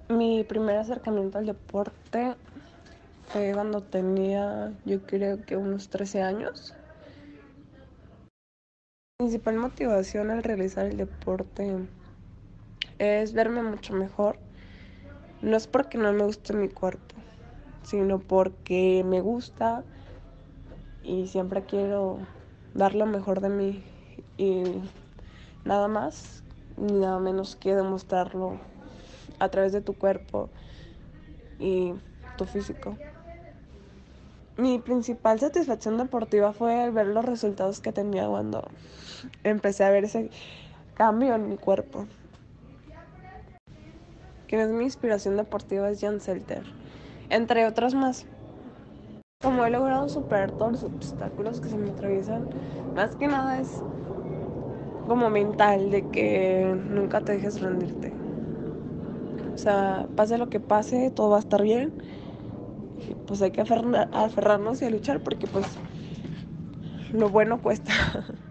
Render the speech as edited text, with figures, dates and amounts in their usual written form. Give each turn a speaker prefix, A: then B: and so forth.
A: Mi primer acercamiento al deporte fue cuando tenía, yo creo que unos 13 años. Mi principal motivación al realizar el deporte es verme mucho mejor. No es porque no me guste mi cuerpo, sino porque me gusta y siempre quiero dar lo mejor de mí y nada más ni nada menos que demostrarlo a través de tu cuerpo y tu físico. Mi principal satisfacción deportiva fue el ver los resultados que tenía cuando empecé a ver ese cambio en mi cuerpo. Quien es mi inspiración deportiva es Jan Selter, entre otras más. Como he logrado superar todos los obstáculos que se me atraviesan, más que nada es como mental, de que nunca te dejes rendirte. O sea, pase lo que pase, todo va a estar bien. Y pues hay que aferrarnos y a luchar porque pues lo bueno cuesta.